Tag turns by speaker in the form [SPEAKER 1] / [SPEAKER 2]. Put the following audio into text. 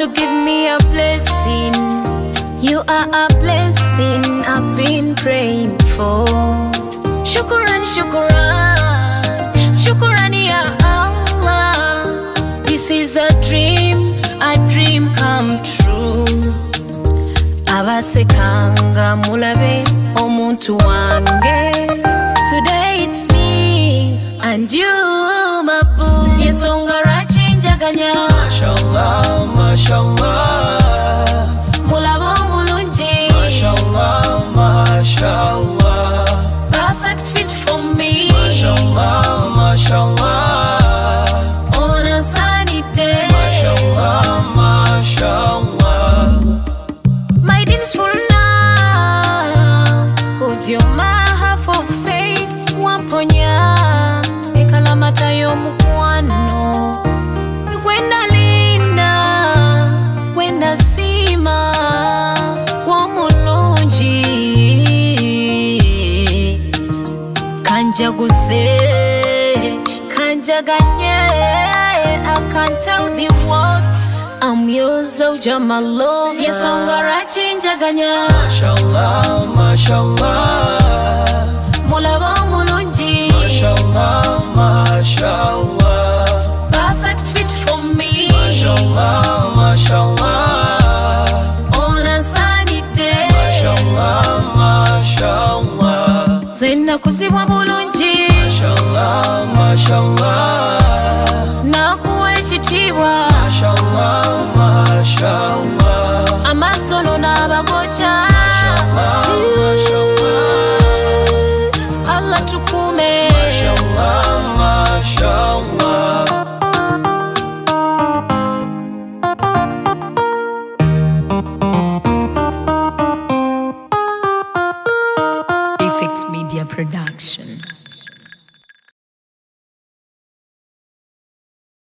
[SPEAKER 1] to give me a blessing. You are a blessing I've been praying for. Shukran, shukran, shukran ya Allah. This is a dream come true. Abasekanga mulabe omuntu wange. Today it's me and you, my boo. Yesonga rachinjaganya.
[SPEAKER 2] Mashallah, mashallah.
[SPEAKER 1] Mulabo mulungi.
[SPEAKER 2] Mashallah, mashallah.
[SPEAKER 1] Perfect fit for me.
[SPEAKER 2] Mashallah, mashallah.
[SPEAKER 1] On a sunny day.
[SPEAKER 2] Mashallah, mashallah.
[SPEAKER 1] My dean's full now. Cause you're my half of faith. Wamponya ekalamata yomukwano. Gwenda linda, gwenda sima, wamulungi. Kanjaguze, kanjaganye. I can't tell the world I'm yours, oh, you're my love. Yes, I'm gonna change aganya.
[SPEAKER 2] Mashallah, mashallah.
[SPEAKER 1] Mulaba mulungi.
[SPEAKER 2] Mashallah, mashallah.
[SPEAKER 1] Perfect fit for me.
[SPEAKER 2] Mashallah, mashallah.
[SPEAKER 1] On a sunny day.
[SPEAKER 2] Mashallah, mashallah.
[SPEAKER 1] Zena kuzibwa